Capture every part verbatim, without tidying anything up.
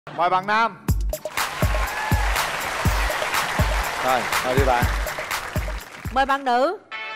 Mời bạn nam. Rồi, mời đi bạn. Mời bạn nữ.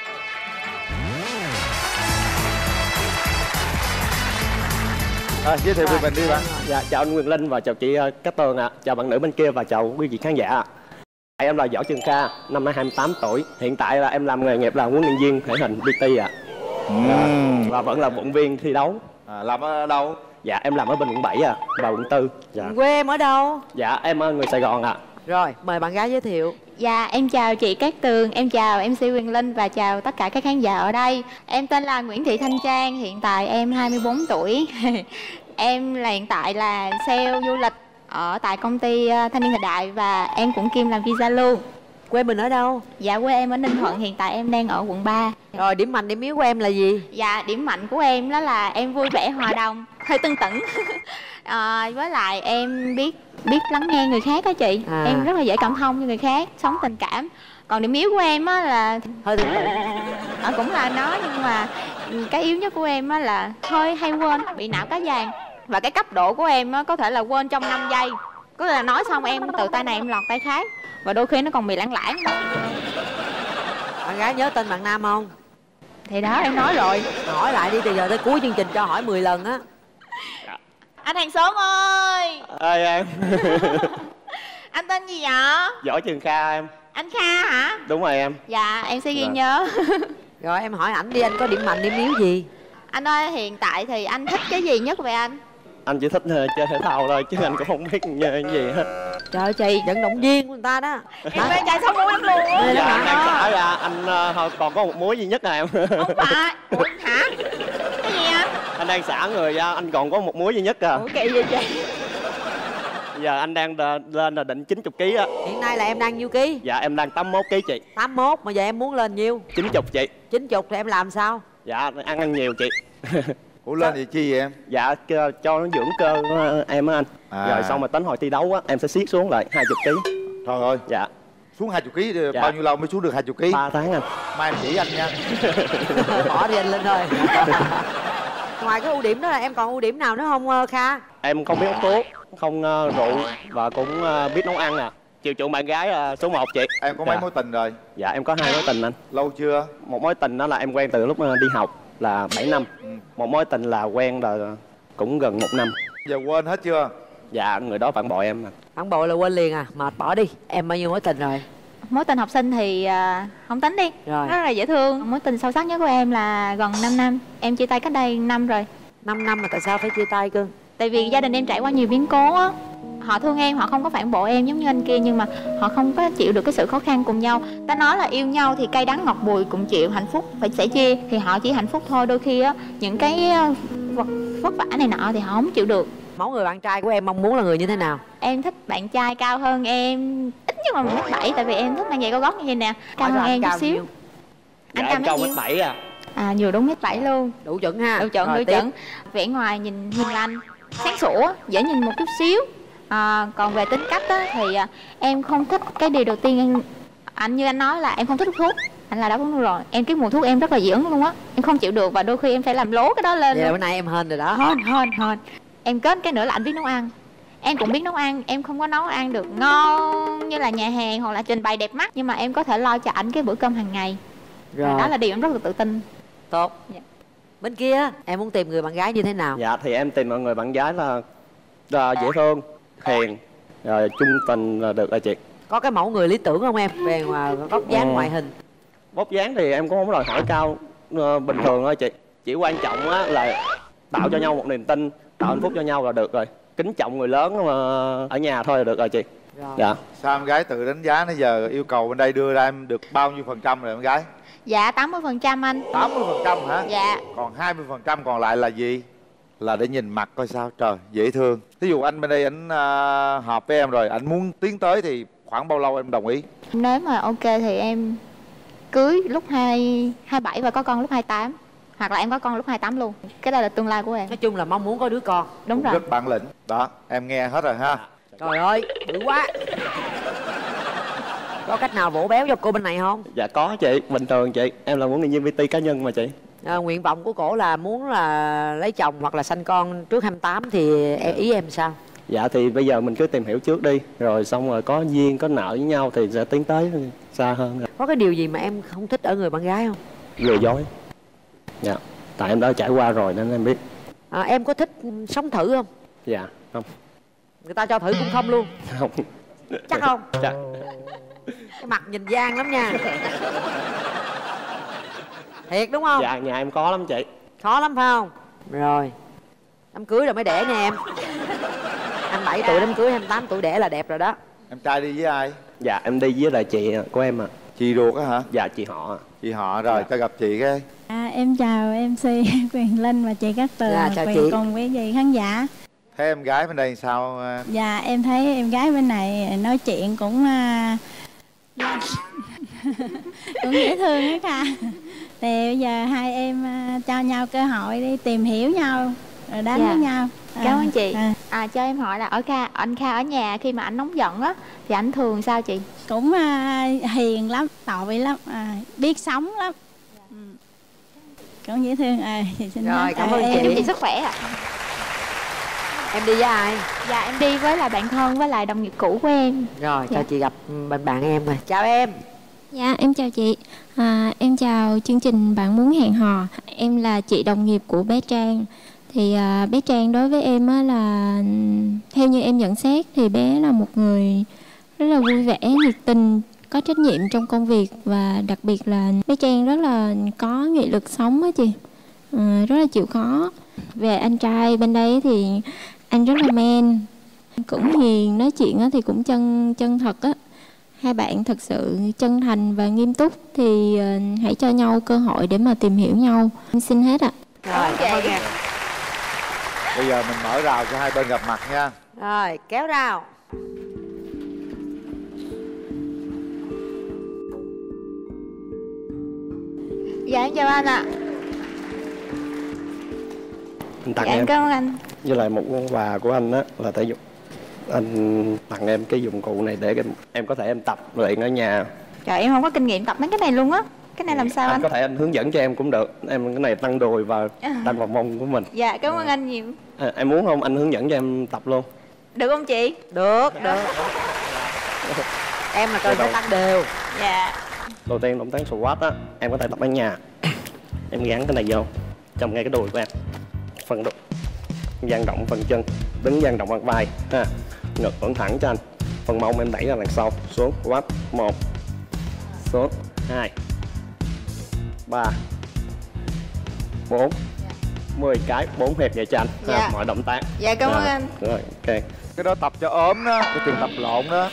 À, giới thiệu về mình đi bạn. Dạ, chào anh Quyền Linh và chào chị Cát Tường ạ. À. Chào bạn nữ bên kia và chào quý vị khán giả. Em là Võ Trường Kha, năm nay hai mươi tám tuổi. Hiện tại là em làm nghề nghiệp là huấn luyện viên thể hình pê tê ạ. À. Uhm. Và vẫn là vận động viên thi đấu. À, làm ở đâu? Dạ, em làm ở bên quận bảy à, và quận tư. Dạ. Quê em ở đâu? Dạ, em ở người Sài Gòn ạ. À. Rồi, mời bạn gái giới thiệu. Dạ, em chào chị Cát Tường, em chào em xê Quyền Linh và chào tất cả các khán giả ở đây. Em tên là Nguyễn Thị Thanh Trang, hiện tại em hai mươi bốn tuổi. Em là hiện tại là sale du lịch ở tại công ty Thanh Niên Thời Đại và em cũng kiêm làm visa luôn. Quê mình ở đâu? Dạ, quê em ở Ninh Thuận, hiện tại em đang ở quận ba. Rồi, điểm mạnh, điểm yếu của em là gì? Dạ, điểm mạnh của em đó là em vui vẻ hòa đồng, hơi tưng tửng. À, với lại em biết biết lắng nghe người khác đó chị. À. Em rất là dễ cảm thông với người khác, sống tình cảm. Còn điểm yếu của em á là hơi tưng tửng. À, cũng là nó, nhưng mà cái yếu nhất của em á là hơi hay quên, bị não cá vàng. Và cái cấp độ của em á có thể là quên trong năm giây. Có là nói xong em từ tay này em lọt tay khác. Và đôi khi nó còn bị lãng lãng. Bạn gái nhớ tên bạn nam không? Thì đó, em nói rồi. Hỏi lại đi, từ giờ tới cuối chương trình cho hỏi mười lần á. Anh hàng xóm ơi. Ơi em. Anh tên gì vậy? Võ Trường Kha em. Anh Kha hả? Đúng rồi em. Dạ, em sẽ ghi Rồi. nhớ. Rồi em hỏi ảnh đi, anh có điểm mạnh, điểm yếu gì? Anh ơi, hiện tại thì anh thích cái gì nhất vậy anh? Anh chỉ thích uh, chơi thể thao thôi chứ anh cũng không biết như cái gì hết. Trời ơi chị, vận động viên của người ta đó. Em mê chạy xong luôn em luôn á. Dạ, anh đang xả ra, anh uh, còn có một muối duy nhất à em. Không phải. Ủa, hả? Cái gì anh? Anh đang xả người ra, anh còn có một muối duy nhất à. Ủa kỳ gì chị? Giờ anh đang lên là định chín mươi ký á. Hiện nay là em đang nhiêu ký? Dạ em đang tám mươi mốt ký chị. tám mươi mốt, mà giờ em muốn lên nhiêu? chín mươi chị. chín mươi thì em làm sao? Dạ ăn ăn nhiều chị. Ủa lên thì chi vậy em? Dạ cho nó dưỡng cơ em á anh. À. Rồi xong rồi tính hồi thi đấu á, em sẽ siết xuống lại hai mươi ký. Trời ơi. Dạ. Xuống hai mươi ký, dạ. Bao nhiêu lâu mới xuống được hai mươi ký? ba tháng anh. Mai em chỉ anh nha. Bỏ đi anh lên thôi. Ngoài cái ưu điểm đó là em còn ưu điểm nào nữa không Kha? Em không biết uống thuốc, không uh, rượu và cũng uh, biết nấu ăn nè. Chiều chuộng bạn gái uh, số một chị. Em có dạ. mấy mối tình rồi? Dạ em có hai mối tình anh. Lâu chưa? Một mối tình đó là em quen từ lúc uh, đi học là bảy năm. Ừ. Một mối tình là quen là cũng gần một năm. Giờ quên hết chưa? Dạ người đó phản bội em mà. Phản bội là quên liền à? Mệt bỏ đi. Em bao nhiêu mối tình rồi? Mối tình học sinh thì uh, không tính đi. Rồi. Rất là dễ thương. Mối tình sâu sắc nhất của em là gần năm năm. Em chia tay cách đây năm rồi. năm năm mà tại sao phải chia tay cưng? Tại vì gia đình em trải qua nhiều biến cố á. Họ thương em, họ không có phản bội em giống như anh kia, nhưng mà họ không có chịu được cái sự khó khăn cùng nhau. Ta nói là yêu nhau thì cay đắng ngọt bùi cùng chịu, hạnh phúc phải sẻ chia. Thì họ chỉ hạnh phúc thôi, đôi khi á những cái vật vất vả này nọ thì họ không chịu được. Mẫu người bạn trai của em mong muốn là người như thế nào? Em thích bạn trai cao hơn em ít nhất là một mét bảy, tại vì em thích mang giày cao gót như vậy nè. Cao hơn em chút xíu. Dạ, anh cao mét bảy à? À, nhiều đúng mét bảy luôn. Đủ chuẩn ha. Đủ chuẩn, đủ chuẩn. Vẻ ngoài nhìn hiền lành, sáng sủa, dễ nhìn một chút xíu. À, còn về tính cách á, thì à, em không thích cái điều đầu tiên anh, anh như anh nói là em không thích hút thuốc. Anh là đã uống rồi. Em cái mùi thuốc em rất là dị ứng luôn á. Em không chịu được và đôi khi em phải làm lố cái đó lên. Vậy là bữa nay em hên rồi đó. Hên, hên, hên. Em kết cái nữa là anh biết nấu ăn. Em cũng biết nấu ăn, em không có nấu ăn được ngon như là nhà hàng hoặc là trình bày đẹp mắt, nhưng mà em có thể lo cho ảnh cái bữa cơm hàng ngày. Rồi. Đó là điều em rất là tự tin. Tốt. Dạ. Bên kia em muốn tìm người bạn gái như thế nào? Dạ thì em tìm một người bạn gái là, là dễ thương, hiền, rồi trung tình là được rồi chị. Có cái mẫu người lý tưởng không em? Về ngoài vóc dáng, ừ. ngoại hình. Vóc dáng thì em cũng không đòi hỏi cao, uh, bình thường thôi chị. Chỉ quan trọng á là tạo cho nhau một niềm tin, tạo hạnh phúc cho nhau là được rồi. Kính trọng người lớn mà ở nhà thôi là được rồi chị. Rồi. Dạ. Sao em gái tự đánh giá nãy giờ yêu cầu bên đây đưa ra em được bao nhiêu phần trăm rồi em gái? Dạ tám mươi phần trăm anh. tám mươi phần trăm hả? Dạ. Còn hai mươi phần trăm còn lại là gì? Là để nhìn mặt coi sao. Trời, dễ thương. Ví dụ anh bên đây anh uh, hợp với em rồi, anh muốn tiến tới thì khoảng bao lâu em đồng ý? Nếu mà ok thì em cưới lúc hai hai bảy và có con lúc hai tám. Hoặc là em có con lúc hai tám luôn. Cái đó là tương lai của em. Nói chung là mong muốn có đứa con. Đúng rồi. Rất bản lĩnh. Đó, em nghe hết rồi ha. Trời ơi, bự quá. Có cách nào vỗ béo cho cô bên này không? Dạ có chị, bình thường chị. Em là huấn luyện viên pê tê cá nhân mà chị. À, nguyện vọng của cổ là muốn là lấy chồng hoặc là sanh con trước hai mươi tám thì ý em sao? Dạ thì bây giờ mình cứ tìm hiểu trước đi, rồi xong rồi có duyên có nợ với nhau thì sẽ tiến tới xa hơn. Có cái điều gì mà em không thích ở người bạn gái không? Lừa dối. Dạ, tại em đã trải qua rồi nên em biết. À, em có thích sống thử không? Dạ, không. Người ta cho thử cũng không luôn? Không. Chắc không? Chắc. Cái mặt nhìn gian lắm nha. Thiệt đúng không? Dạ, nhà em có lắm chị. Khó lắm phải không? Rồi, đám cưới rồi mới đẻ nha em. hai mươi bảy tuổi đám cưới, hai mươi tám tuổi đẻ là đẹp rồi đó. Em trai đi với ai? Dạ, em đi với lại chị của em à. Chị ruột á hả? Dạ, chị họ. Chị họ rồi, cho gặp chị cái. À, em chào em xê Quyền Linh và chị Cát Tường. Dạ, chào Quyền chị. cùng quý vị khán giả. Thấy em gái bên đây sao? Dạ, em thấy em gái bên này nói chuyện cũng uh, cũng dễ thương hết à. Thì bây giờ hai em uh, cho nhau cơ hội đi tìm hiểu nhau rồi đánh Dạ. với nhau. À, Cảm ơn chị. à, À, cho em hỏi là ở Kha, anh Kha ở nhà khi mà anh nóng giận á thì anh thường sao chị? cũng uh, hiền lắm, tội lắm, à, biết sống lắm. Ừ. Cũng dễ thương. À, thì xin Rồi, nói, cảm à, ơn em- Chúc chị sức khỏe ạ. Em đi với ai? Dạ em đi với lại bạn thân với lại đồng nghiệp cũ của em. Rồi, cho Dạ. chị gặp bên bạn em rồi. Chào em. Dạ em chào chị, à, em chào chương trình Bạn Muốn Hẹn Hò. Em là chị đồng nghiệp của bé Trang. Thì à, bé Trang đối với em á là theo như em nhận xét thì bé là một người rất là vui vẻ, nhiệt tình, có trách nhiệm trong công việc. Và đặc biệt là bé Trang rất là có nghị lực sống á chị, à, rất là chịu khó. Về anh trai bên đây thì anh rất là man, cũng hiền, nói chuyện á thì cũng chân chân thật á. Hai bạn thật sự chân thành và nghiêm túc thì uh, hãy cho nhau cơ hội để mà tìm hiểu nhau. Em xin hết ạ. Rồi, cảm ơn em. Bây giờ mình mở rào cho hai bên gặp mặt nha. Rồi, kéo rào. Dạ em chào anh ạ. Anh tặng Dạ em em cảm ơn anh. với lại một món quà của anh á là thể dục. Anh tặng em cái dụng cụ này để em, em có thể em tập luyện ở nhà. Trời em không có kinh nghiệm tập mấy cái này luôn á. Cái này làm sao anh anh? có thể anh hướng dẫn cho em cũng được. Em cái này tăng đùi và tăng vào mông của mình. Dạ cảm ơn anh nhiều. À, em muốn không anh hướng dẫn cho em tập luôn. Được không chị? Được, được. Em là cần phải tăng đều. Dạ. Đầu tiên động tác squat á em có thể tập ở nhà. Em gắn cái này vô trong ngay cái đùi của em. Phần đùi dang động phần chân, đứng dang động bằng vai ha. Ngực vẫn thẳng cho anh. Phần mông em đẩy ra đằng sau, xuống squat một, xuống hai, ba, bốn, mười cái, bốn hiệp vậy cho anh. Ha, Dạ. mọi động tác. Dạ cảm ơn Rồi, anh. Rồi, ok. Cái đó tập cho ốm đó, cái trường tập lộn đó.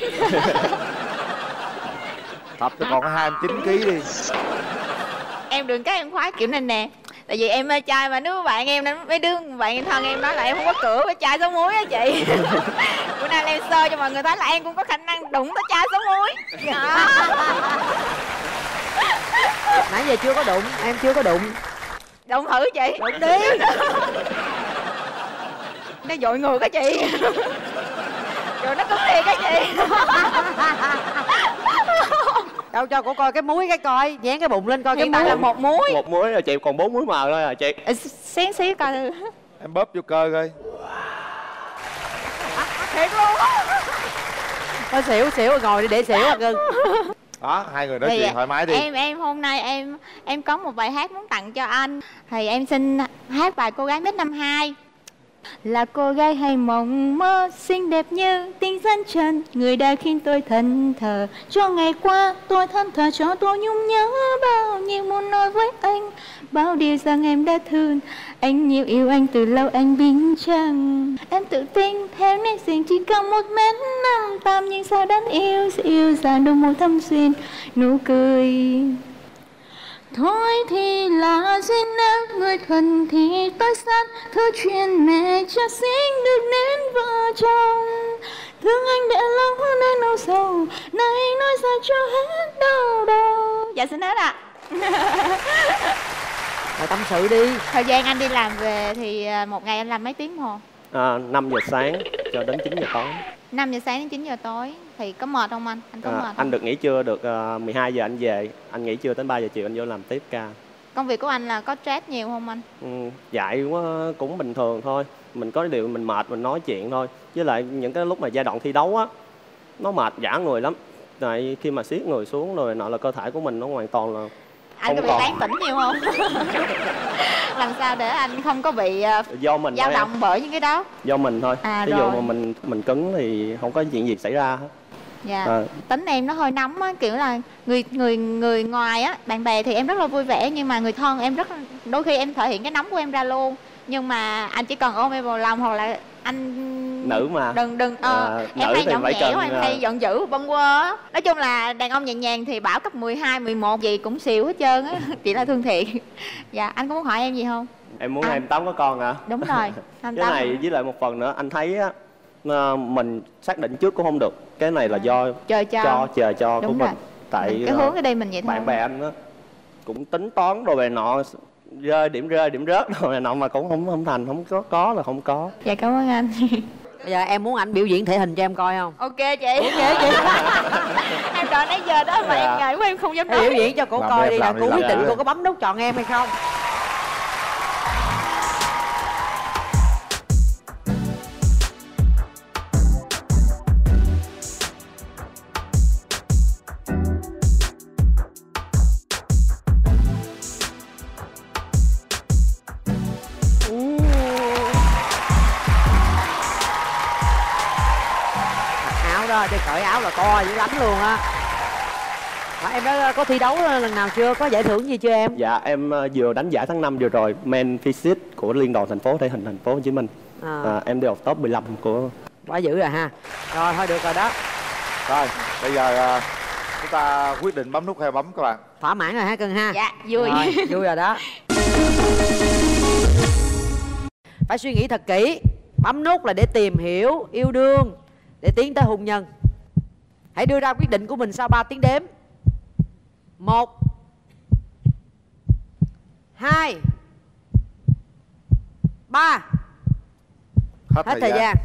Tập cho còn có hai mươi chín ký đi. Em đừng cái em khoái kiểu này nè. Tại vì em mê trai mà nếu bạn em nên mấy đứa bạn thân em nói là em không có cửa với trai sống muối á chị. Bữa nay em sơ cho mọi người thấy là em cũng có khả năng đụng tới trai sống muối. Đó. Nãy giờ chưa có đụng, em chưa có đụng. Đụng thử chị. Đụng đi. Nó dội ngược á chị. Rồi nó cứng thiệt á chị. Đâu cho cô coi cái muối cái coi, dán cái bụng lên coi cái Hiện tại muối. là một muối. Một muối rồi chị, còn bốn muối mờ thôi à chị. Ê, xén xíu coi thử. Em bóp vô cơ coi. Thiệt luôn á. Thôi xỉu, xỉu rồi ngồi đi để xỉu à cưng. Đó, hai người nói Thì chuyện thoải mái đi. Em em hôm nay em em có một bài hát muốn tặng cho anh. Thì em xin hát bài Cô Gái Mít năm hai. Là cô gái hay mộng mơ, xinh đẹp như tinh dân trần, người đã khiến tôi thân thờ. Cho ngày qua tôi thân thờ, cho tôi nhung nhớ bao nhiêu muốn nói với anh. Bao điều rằng em đã thương anh nhiều, yêu anh từ lâu anh bình chẳng. Em tự tin theo nét riêng chỉ cao một mét năm tám, nhưng sao đáng yêu, sẽ yêu dàng đôi môi thâm xuyên nụ cười. Thôi thì là duyên nợ, người thuần thì tôi sát. Thứ chuyện mẹ cha sinh được nên vợ chồng. Thương anh đã lâu nên nỗi sầu, nay nói ra cho hết đau đầu. Dạ xin hết ạ. Rồi tâm sự đi. Thời gian anh đi làm về thì một ngày anh làm mấy tiếng hồ? À, năm giờ sáng cho đến chín giờ tối. năm giờ sáng đến chín giờ tối. Thì có mệt không anh? Anh có À, mệt không? anh được nghỉ trưa được uh, mười hai giờ anh về. Anh nghỉ trưa đến ba giờ chiều anh vô làm tiếp ca. Công việc của anh là có stress nhiều không anh? Ừ, dạy cũng, cũng bình thường thôi. mình có điều mình mệt mình nói chuyện thôi. Với lại những cái lúc mà giai đoạn thi đấu á, nó mệt dã người lắm. Tại khi mà siết người xuống rồi nọ là cơ thể của mình nó hoàn toàn là Anh có bị còn. tán tỉnh nhiều không? Làm sao để anh không có bị uh, do mình dao thôi động em. bởi những cái đó? Do mình thôi. À, Ví dụ rồi. mà mình mình cứng thì không có chuyện gì xảy ra hết. Dạ. À. Tính em nó hơi nóng á, kiểu là người người người ngoài á, bạn bè thì em rất là vui vẻ, nhưng mà người thân em rất đôi khi em thể hiện cái nóng của em ra luôn. Nhưng mà anh chỉ cần ôm em vào lòng, hoặc là anh Nữ mà. đừng đừng ờ, À, em nữ hay thì nhõng phải nhẽo, cần, em à, hay giận dữ bâng quơ á. Nói chung là đàn ông nhẹ nhàng thì bảo cấp mười hai, mười một gì cũng xìu hết trơn á. Chỉ là thương thiện. Dạ, anh có muốn hỏi em gì không? Em muốn À. hai mươi tám có con hả? Đúng rồi, anh Cái này với lại một phần nữa anh thấy á, à, mình xác định trước cũng không được. Cái này là do trời cho. cho trời cho của Đúng mình. rồi. Tại Cái à, hướng ở đây mình vậy thôi. bạn bè anh á cũng tính toán rồi về nọ, rơi điểm rơi điểm rớt rồi nọ mà cũng không không thành, không có có là không có. Dạ cảm ơn anh. Bây giờ em muốn ảnh biểu diễn thể hình cho em coi không? Ok chị. Ok chị. Em đợi nãy giờ đó mà Dạ. em ngại quá em không dám Em nói. biểu diễn cho cô Làm coi đi, đi, là làm đi, cô làm quyết định đi. cô có bấm nút chọn em hay không. Áo đó, để cởi áo là to dữ lắm luôn á. À, em đã có thi đấu lần nào chưa? Có giải thưởng gì chưa em? Dạ em ờ, vừa đánh giải tháng năm vừa rồi Men Physique của Liên đoàn thành phố thể hình thành phố Hồ Chí Minh. À. À, em đều top mười lăm của. Quá dữ rồi ha. Rồi thôi được rồi đó. Rồi, bây giờ à, chúng ta quyết định bấm nút hay bấm các bạn. Thỏa mãn rồi ha Cưng ha. Dạ vui. Rồi, vui rồi đó. Phải suy nghĩ thật kỹ. Bấm nút là để tìm hiểu, yêu đương, để tiến tới hôn nhân. Hãy đưa ra quyết định của mình sau ba tiếng đếm. Một, hai, ba. Hết, Hết thời gian.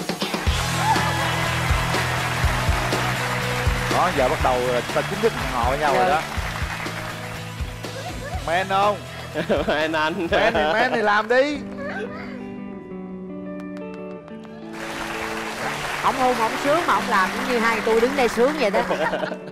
Đó, giờ bắt đầu là chúng ta chính thức hẹn hò với nhau Dạ. rồi đó. Men không? Men anh. Men thì men thì làm đi. Không hôn không sướng mà không làm, cũng như hai tôi đứng đây sướng vậy đó.